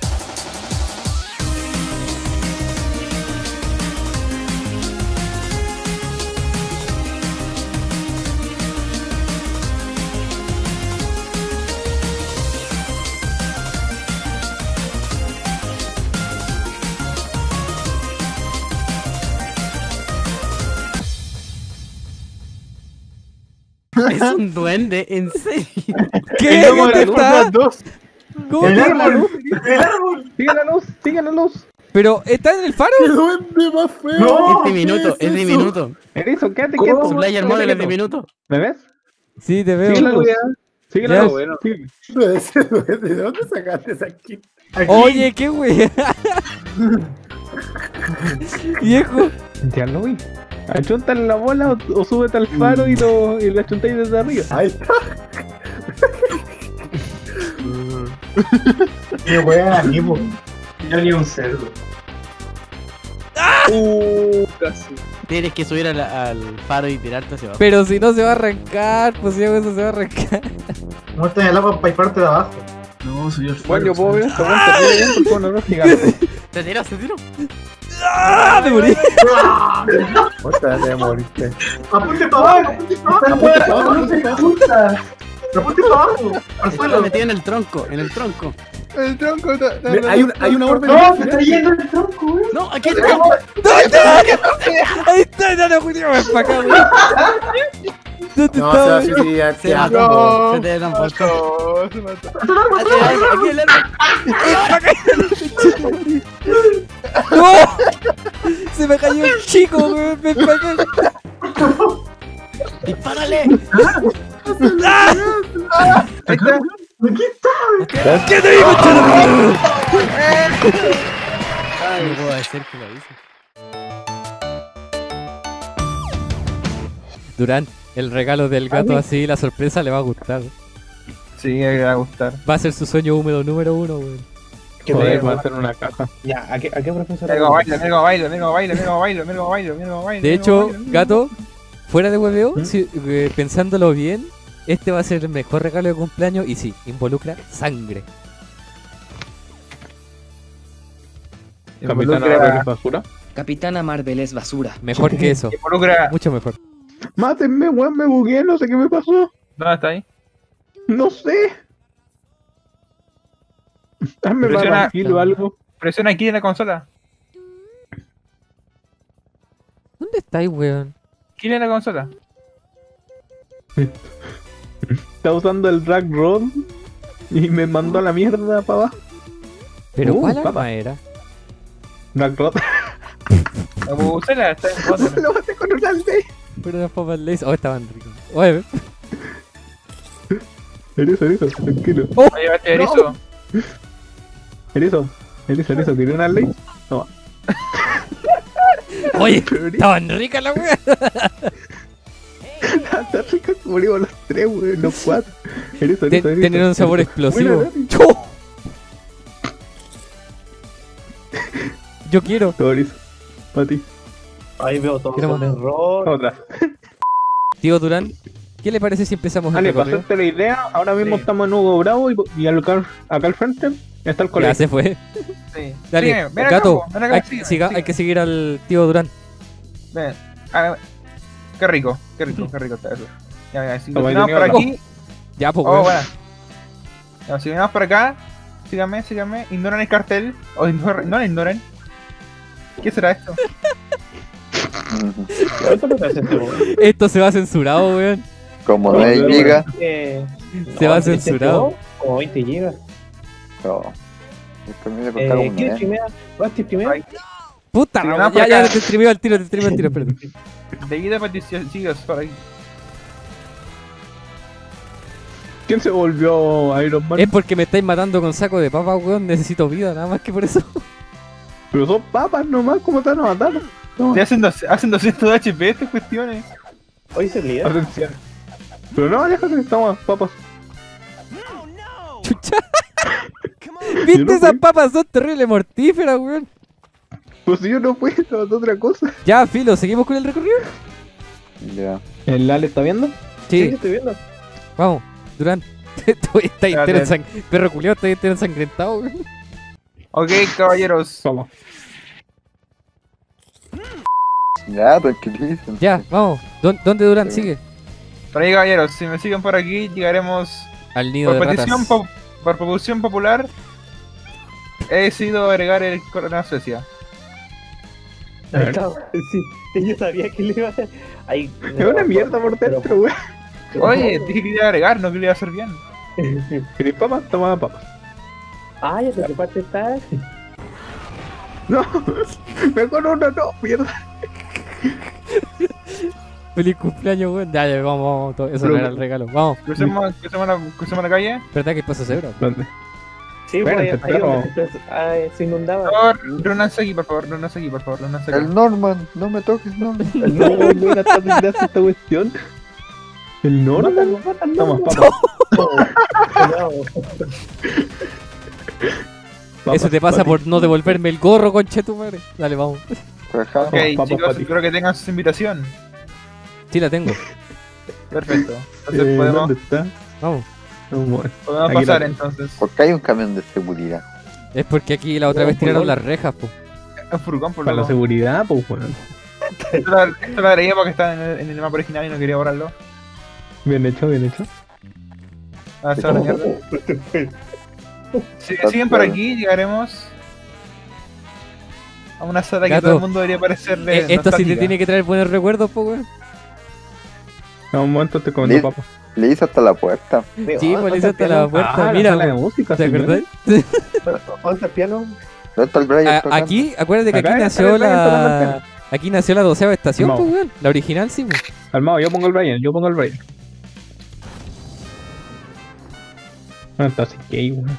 Es un duende, en serio. ¿Qué? ¿Dónde está? ¿Cómo El que- árbol. El árbol. Sigue la luz, sigue la luz. Pero, ¿está en el faro? duende más feo! No. Es diminuto, es diminuto. Erizo, quédate ¿Cómo? quieto. Su player model es diminuto. ¿Me ves? Sí, te Sigue la veo. luz. Sigue Ya. la luz. Bueno. Sigue. Ese duende, ¿de dónde sacaste esa kit? Aquí. Oye, qué weá. Viejo. Ya lo vi. Achúntale la bola o súbete al faro y la achuntáis desde arriba. Ahí está. Qué weón aquí, po. Yo ni un cerdo. Casi. Tienes que subir al faro y tirarte hacia abajo. Pero si no se va a arrancar, pues si hago eso se va a arrancar. Muestra el agua para parte de abajo. No, soy el faro. Bueno, yo puedo ver esto, weón, te bien porque uno no es gigante. Se tiró, se tiró. ¡Ah! Me morí. Otra te moriste. Apunte para abajo. Apunte para abajo. Apunte para abajo. Al Está suelo. metido en el tronco, en el tronco. El tronco. Hay una orbe. No, se está yendo el tronco, weón. No, aquí está. Ahí está, no, no, Julio, ven para acá, weón. ¿Dónde No, está, se va a weón? suicidar. Se mató. Se te transportó. Aquí el árbol. ¡No! Se me cayó el chico, weón. Ven para acá. ¡Dispárale! ¿Qué te digo, chulo? No puedo decir que lo hice. Durán, el regalo del gato así, la sorpresa le va a gustar. Sí, me va a gustar. Va a ser su sueño húmedo número 1, weón. Joder, va a hacer una caja. Ya, ¿a qué profesor? Mira cómo baila, mira cómo baila, mira cómo baila, mira cómo baila, mira cómo baila, mira cómo baila. De hecho, gato, fuera de hueveo, pensándolo bien, este va a ser el mejor regalo de cumpleaños y sí, involucra sangre. Capitana Marvel es basura. Capitana Marvel es basura. Mejor que eso, Involucra. mucho mejor. Mátenme, weón, me bugueé, no sé qué me pasó. ¿Dónde está ahí? No sé. Hazme más Presiona- tranquilo algo. Presiona aquí en la consola. ¿Dónde estáis, weón? Aquí en la consola. Está usando el drag rod y me mandó a la mierda para abajo. ¿Pero cuál papá. arma era? Black La bubucela está en contra. Lo maté con una ley. Pero las papas Lays. Oh, estaban ricos. Oye, Erizo, tranquilo. Oye, bate erizo. Erizo, ¿tiré una ley? No. oye, estaban ricas las weas. Está rica, morimos los tres, weón, los cuatro. Erizo. Tienen un sabor explosivo. Buena, Dani. ¡Chu! Yo quiero. Todo Erizo. Para ti. Ahí veo todo Quiero con error. Otra. Tío Durán, ¿qué le parece si empezamos el Dale, recorrido? pasaste la idea. Ahora mismo estamos en Hugo Bravo y acá al frente está el Ya colegio. se fue. Sí. Dale, Sí, ven acá, Gato, po, ven acá, hay, sígueme. hay que seguir al tío Durán. Ven. Ah, qué rico está eso. Ya, si Toma, continuamos por ahí tenía aquí. Ya, pues, Oh, weón. bueno. Ya, si venimos por acá, síganme. Ignoran el cartel. O no lo ignoren. ¿Qué será esto? Esto se va censurado, weón. Como no hay giga. Se va censurado. Como 20 gigas. No. Después me voy a cortar uno, ¿Quién es primera? ¿Basti primero? Puta, Sí, no, vamos por ya, acá. te streameo al tiro, espérate. De guía de petición, sigas por ahí. ¿Quién se volvió Iron Man? Es porque me estáis matando con saco de papa, weón. Necesito vida, nada más que por eso. Pero son papas nomás, ¿cómo te van a matar? No. Hacen 200 de HP estas cuestiones. Hoy se líder. Atención. Pero no, déjate que estamos papas. Chucha. Yo ¿Viste no esas fui. papas? Son terribles mortíferas, weón. Pues si yo no fui, estaba haciendo otra cosa. Ya, filo, ¿seguimos con el recorrido? Ya. ¿El Lale está viendo? Sí, estoy viendo. vamos, Durán. Está entero Espérate. perro culiao, está entero ensangrentado, weón. Ok, caballeros. Vamos. Ya, tranquilícense. Ya, vamos. ¿Dónde Durán sigue? Por ahí, caballeros, si me siguen por aquí, llegaremos Al nido por de petición, ratas. por proposición popular. He decidido agregar el corona a Suecia. Ahí está. Sí, yo sabía que le iba a hacer. Ahí, Es una mierda por dentro, weón. Oye, dije que iba a agregar, no que lo iba a hacer bien. ¿Querés papas? Toma papas. Ah, ya sé qué parte está. No, mejor uno no, mierda. Feliz cumpleaños, weón. Ya, vamos. Eso no era el regalo. Vamos. Crucemos la calle. ¿Verdad que pasa cebra? ¿Dónde? Sí, pues ahí Espérate, donde se inundaba. Por favor, reúnanse aquí, por favor, reúnanse aquí. El Norman, no me toques, Norman. No, no era tan gracia esta cuestión. ¿El Norman? Toma, papas. Eso te pasa por no devolverme el gorro, conche tu madre. Dale, vamos. Ok, chicos, espero que tengan su invitación. Sí, la tengo. Perfecto. Entonces podemos ¿Dónde está? Vamos. podemos pasar entonces. Porque hay un camión de seguridad. Es porque aquí la otra vez tiraron las rejas, po. Un furgón por Para la lo seguridad, pues, weón. Esto lo agregué porque está en el mapa original y no quería borrarlo. Bien hecho, bien hecho. Ah, se va a la mierda. Si siguen por aquí, llegaremos a una sala que Gato, todo el mundo debería parecerle. Esto sí te nostálgica. tiene que traer buenos recuerdos, po, weón. No, un momento estoy comiendo papas. Le hice hasta la puerta. Sí, pues le hizo hasta la puerta. Ah, Mira, la sala de música, ¿te señor. acordás? ¿Dónde está el piano? ¿Dónde está el Brian tocando? Aquí, acuérdate que Acá aquí está nació el Brian tocando el la... piano. Aquí nació la 12ª estación, Vamos. pues, weón. La original, sí, pues. Calmado, yo pongo el Brian, No, está así que weón.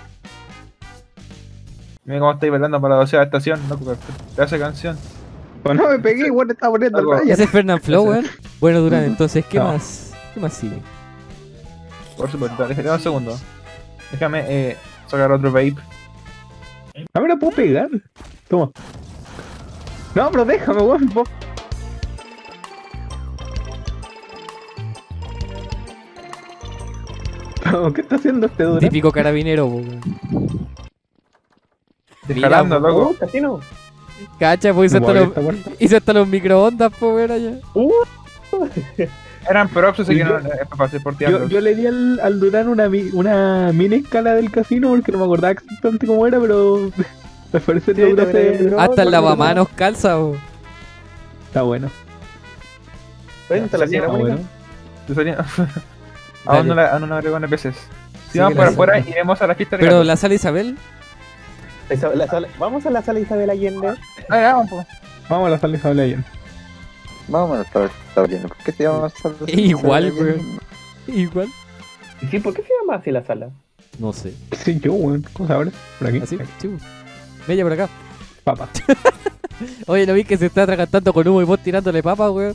Mira cómo estáis bailando para la 12ª estación, no, te hace canción. Pues no me pegué, weón, estaba poniendo el Brian. Ese es Fernand Flow, weón. Bueno, Durán, entonces, ¿qué No. más? ¿Qué más sigue? Por supuesto, déjame un segundo. Déjame sacar otro vape. No me la puedo pegar. Toma. No, pero déjame, weón. vos. ¿Qué está haciendo este Durán? Típico carabinero, po, weón. Jalando, po, loco. Casino. Cacha, pues No puedo abrir esta puerta. hizo hasta los microondas, po, weón, allá. Eran props, así que Yo- no es fácil portearlos. Yo le di al Durán una mini escala del casino porque no me acordaba exactamente cómo era, pero me parece que Sí, Durán también se... hay un Hasta el porque lavamanos calza, po. Está bueno. Vente a la Sí, sierra, Está bonita. bueno. Te salía- Dale. aún no agrego NPCs. Si Sigue vamos la por afuera, sala. iremos a la fiesta de Pero gatos. la sala Isabel, Vamos a la sala Isabel Allende. Vamos, po. Vamos a la sala Isabel Allende. Vamos a estar lleno. ¿Por qué se llama sala? Igual, weón. Igual. Sí, ¿por qué se llama así la sala? No sé. Sí, yo, weón. ¿Cómo se abre? Por aquí. Así, chivo. Bella por acá. Papa. Oye, ¿no vi que se está atragantando con humo y vos tirándole papas, weón?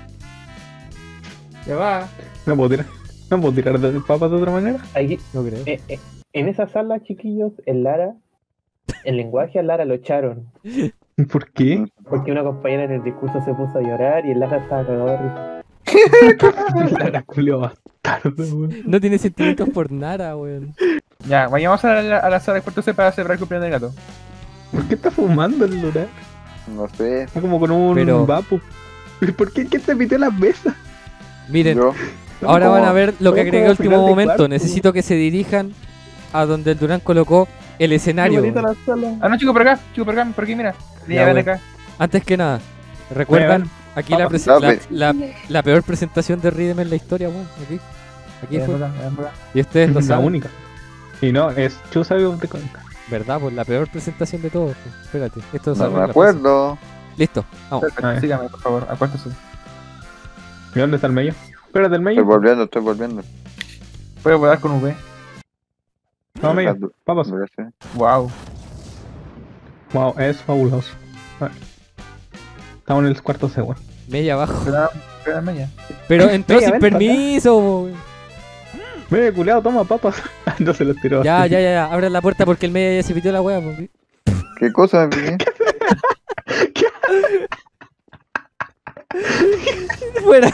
Ya va. No puedo tirar de papas de otra manera. Aquí, No creo. en esa sala, chiquillos, el lenguaje a Lara lo echaron. ¿Por qué? Porque una compañera en el discurso se puso a llorar y el Lara estaba cagado de risa. Lara culio bastardo, weón. No tiene sentimientos por nada, weón. Ya, vayamos a la sala de cuarto C para celebrar el cumpleaños del gato. ¿Por qué está fumando el Lara? No sé. Está como con un vapo. ¿Por qué? ¿Quién te pitió las mesas? Miren, Yo. ahora van a ver lo que agregué al Como último final de momento. cuarto. Necesito que se dirijan a donde el Durán colocó el escenario. Qué bonita weón. la sala. Ah, no, chico, por acá, por aquí, mira. Ya, ven weón. acá. Antes que nada, ¿recuerdan aquí la, Vamos, dame. la peor presentación de Rhythm en la historia, weón? Aquí fue. Ven acá. Y ustedes lo La saben. única. Y no, es Chusa de Conca. ¿Verdad? Pues la peor presentación de todos. Pues. Espérate, esto No sabemos me la acuerdo. cosa. Listo, vamos. Perfecto, sígame, por favor, a cuarto C. ¿Y dónde está el medio? Espérate, el Estoy medio. volviendo. Puedo volar con V. No, medio. Papas. Wow. Wow, es fabuloso. Estamos en el cuarto C, weón. Media abajo. Pero media. Pero entró Media, sin ven para permiso, weón. Medio culeado, toma papas. No se los tiró. Ya, abran la puerta porque el media ya se pitió la weá, pues. ¿Qué cosa me pillé? Fuera.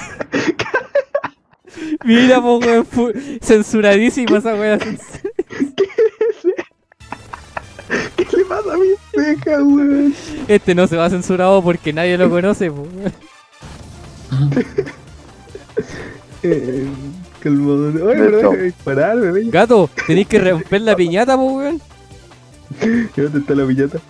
Mira, po, weón, censuradísima esa weá. ¿Qué le pasa a mi ceja, weón? Este no se va censurado porque nadie lo conoce, po. Calmado. Oye, pero deja de disparar, bebé. Gato, tenéis que romper la piñata, po, weón. ¿Y dónde está la piñata?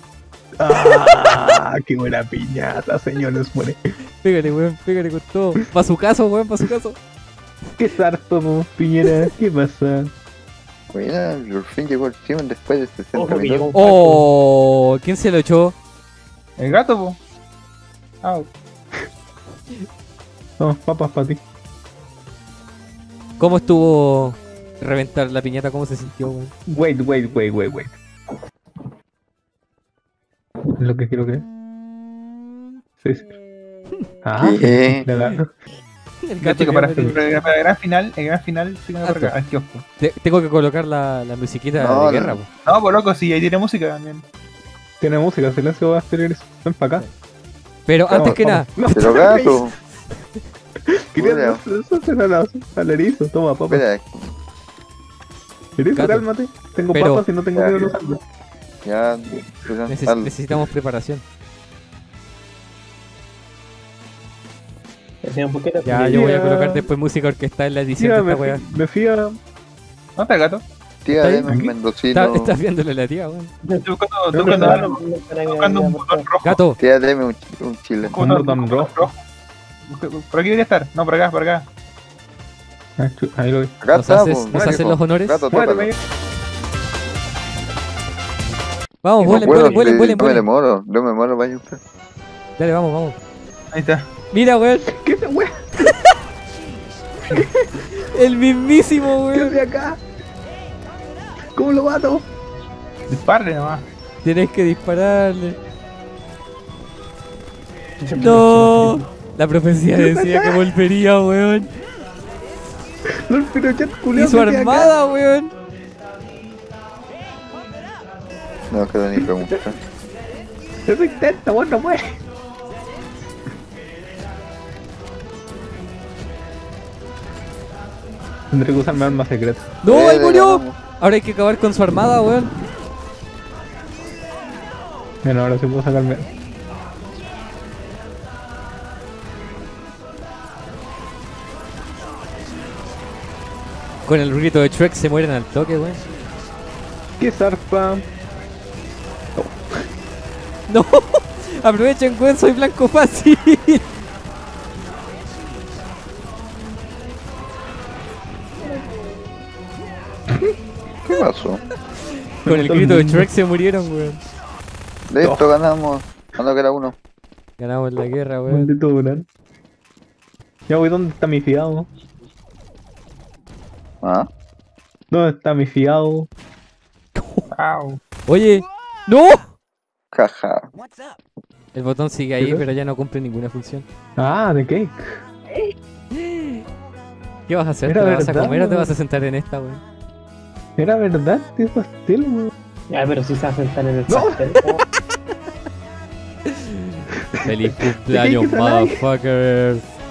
¡Ah! ¡Qué buena piñata, señores! Muere. Pégale, weón, pégale con todo. Pa' su caso, weón, pa' su caso. ¡Qué zarpo, Piñera! ¿Qué pasa? Mira, por fin llegó el Simon después de 60 minutos. Oh, ¿quién se lo echó? El gato, po. Au. No, papas para ti. ¿Cómo estuvo reventar la piñata? ¿Cómo se sintió, weón? Wait. Lo que quiero que... Sí. Ah, ¿Qué? El Ya, gato chico, que para me- el gran final, síganme por acá, al kiosco. Tengo que colocar la musiquita No, de guerra, po. No, pues loco, sí, ahí tiene música también. Tiene música, silencio va a hacer eso. Ven para acá. Pero Vamos, antes que vamos. nada, No, Pero gato. quería Mira. hacer al erizo. Toma, papas. Espera, Erizo, Gato. cálmate. Tengo Pero- papas y no tengo miedo de usarlas. ya. necesitamos preparación. Ya, yo voy a colocar después música orquestal en la edición Tía, de esta weá. me fía. ¿Dónde está el gato? Tía, ¿Está deme un ahí? mendocino. Estás viéndole a la tía, weón. Estoy buscando un botón rojo. Gato, Tía, deme un chile. Un botón rojo. Por aquí debería estar. No, por acá, por acá. Ahí lo vi. Acá ¿nos está, haces, po, nos muere, haces po. los honores? Gato, Muérete, tócalo. Vamos, vuelen, Bueno, vuelen, vuelen, no me vuelen. demoro, no me demoro, vaya usted. Dale, vamos. Ahí está. Mira, weón. ¿Qué se weón? El mismísimo, ¿Qué weón. hace acá? ¿Cómo lo mato? Disparle nomás. Tenés que dispararle. No. La profecía decía que volvería, weón. No, el Pinochet Y culiao su que hace acá. armada, weón. No queda ni pregunta. Eso intenta, vos no mueres. Tendré que usar mi arma secreta. No, ahí le murió. ganamos. Ahora hay que acabar con su armada, weón. Bueno, ahora sí puedo sacarme. Con el grito de Shrek se mueren al toque, weón. ¿Qué zarpa? No. Aprovechen, weón, soy blanco fácil. ¿Qué pasó? Con el grito de Shrek se murieron, weón. Listo, ganamos. Cuando queda uno. Ganamos la guerra, weón. Maldito Durán. Ya, güey, ¿dónde está mi fiado? ¿Ah? ¿Dónde está mi fiado? Oye, ¡no! Jaja. El botón sigue ahí, ¿Qué? pero ya no cumple ninguna función. Ah, de cake. ¿Qué vas a hacer? ¿Te Era la vas a verdad, comer o te weón. vas a sentar en esta, weón? Era verdad, tío pastel, weón. Ya, pero si se va a sentar en el No. pastel. Feliz cumpleaños, ¿Qué trae? motherfuckers.